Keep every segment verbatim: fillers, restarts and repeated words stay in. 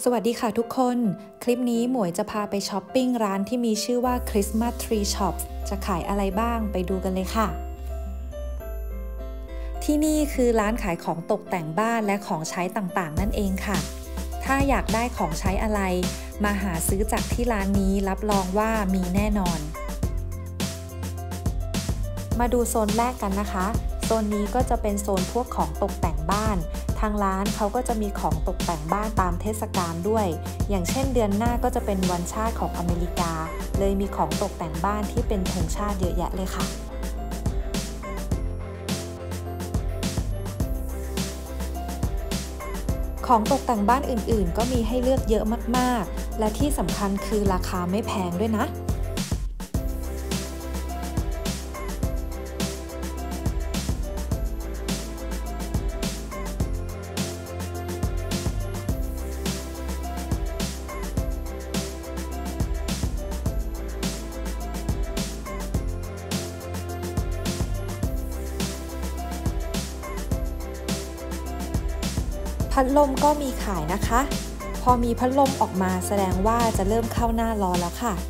สวัสดีค่ะทุกคนคลิปนี้หมวยจะพาไปช้อปปิ้งร้านที่มีชื่อว่า Christmas Tree Shop จะขายอะไรบ้างไปดูกันเลยค่ะที่นี่คือร้านขายของตกแต่งบ้านและของใช้ต่างๆนั่นเองค่ะถ้าอยากได้ของใช้อะไรมาหาซื้อจากที่ร้านนี้รับรองว่ามีแน่นอนมาดูโซนแรกกันนะคะโซนนี้ก็จะเป็นโซนพวกของตกแต่งบ้านทางร้านเขาก็จะมีของตกแต่งบ้านตามเทศกาลด้วยอย่างเช่นเดือนหน้าก็จะเป็นวันชาติของอเมริกาเลยมีของตกแต่งบ้านที่เป็นธงชาติเยอะแยะเลยค่ะของตกแต่งบ้านอื่นๆก็มีให้เลือกเยอะมากๆและที่สำคัญคือราคาไม่แพงด้วยนะพัดลมก็มีขายนะคะพอมีพัดลมออกมาแสดงว่าจะเริ่มเข้าหน้าร้อนแล้วค่ะ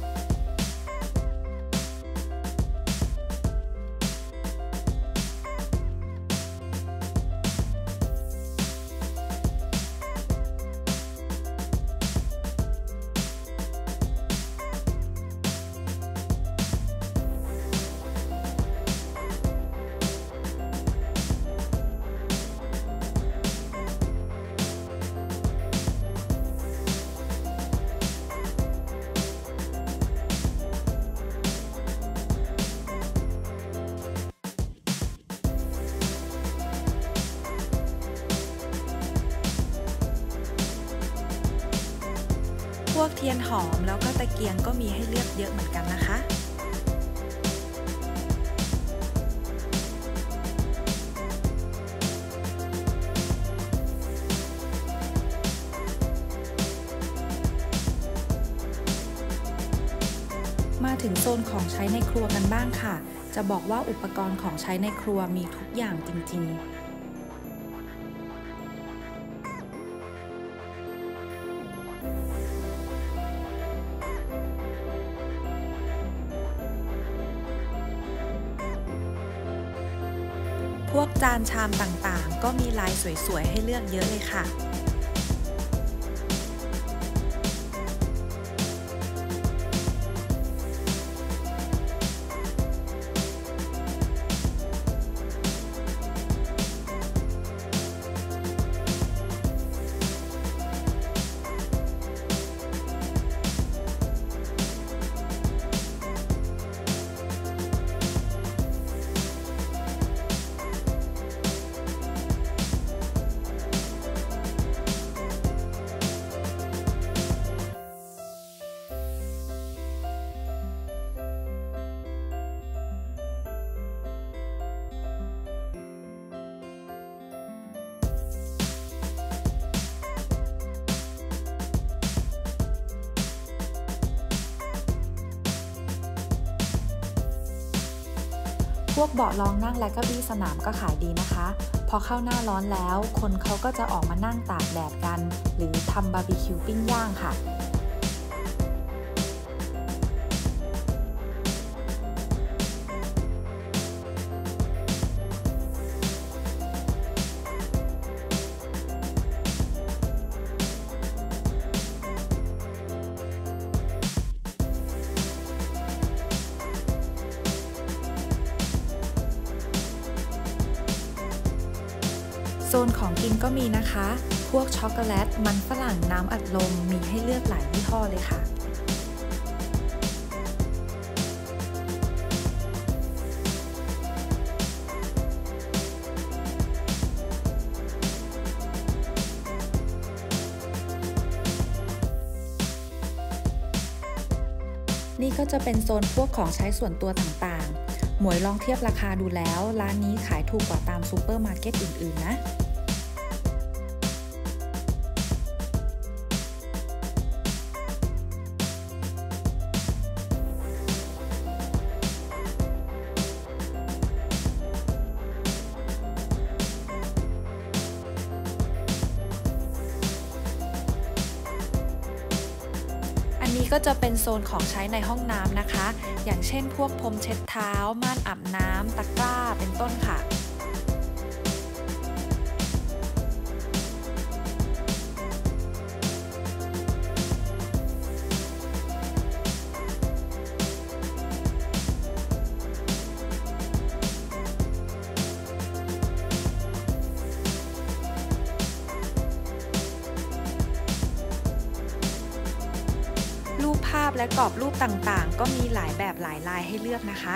พวกเทียนหอมแล้วก็ตะเกียงก็มีให้เลือกเยอะเหมือนกันนะคะมาถึงโซนของใช้ในครัวกันบ้างค่ะจะบอกว่าอุปกรณ์ของใช้ในครัวมีทุกอย่างจริงๆพวกจานชามต่างๆก็มีลายสวยๆให้เลือกเยอะเลยค่ะพวกเบาะรองนั่งและเก้าอี้สนามก็ขายดีนะคะพอเข้าหน้าร้อนแล้วคนเขาก็จะออกมานั่งตากแดดกันหรือทำบาร์บีคิวปิ้งย่างค่ะโซนของกินก็มีนะคะพวกช็อกโกแลตมันฝรั่งน้ำอัดลมมีให้เลือกหลายยี่ห้อเลยค่ะนี่ก็จะเป็นโซนพวกของใช้ส่วนตัวต่างๆหมวยลองเทียบราคาดูแล้วร้านนี้ขายถูกกว่าตามซูเปอร์มาร์เก็ตอื่นๆนะ พก็จะเป็นโซนของใช้ในห้องน้ำนะคะอย่างเช่นพวกพรมเช็ดเท้าม่านอาบน้ำตะกร้าเป็นต้นค่ะรูปภาพและกรอบรูปต่างๆก็มีหลายแบบหลายลายให้เลือกนะคะ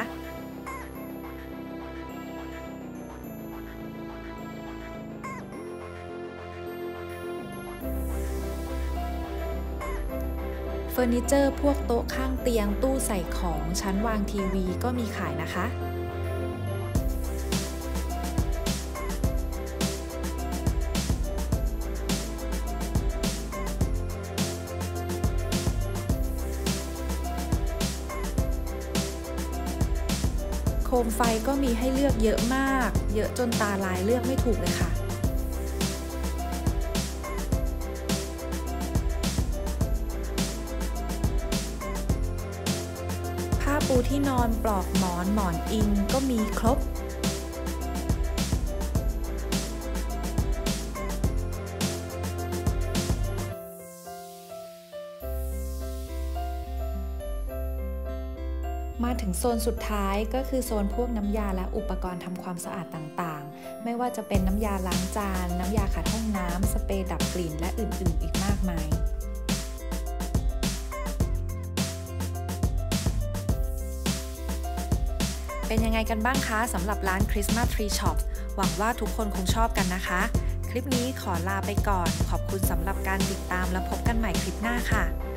เฟอร์นิเจอร์พวกโต๊ะข้างเตียงตู้ใส่ของชั้นวางทีวีก็มีขายนะคะโคมไฟก็มีให้เลือกเยอะมากเยอะจนตาลายเลือกไม่ถูกเลยค่ะผ้าปูที่นอนปลอกหมอนหมอนอิงก็มีครบมาถึงโซนสุดท้ายก็คือโซนพวกน้ำยาและอุปกรณ์ทำความสะอาดต่างๆไม่ว่าจะเป็นน้ำยาล้างจานน้ำยาขัดห้องน้ำสเปรย์ดับกลิ่นและอื่นๆอีกมากมายเป็นยังไงกันบ้างคะสำหรับร้าน Christmas Tree Shop หวังว่าทุกคนคงชอบกันนะคะคลิปนี้ขอลาไปก่อนขอบคุณสำหรับการติดตามและพบกันใหม่คลิปหน้าค่ะ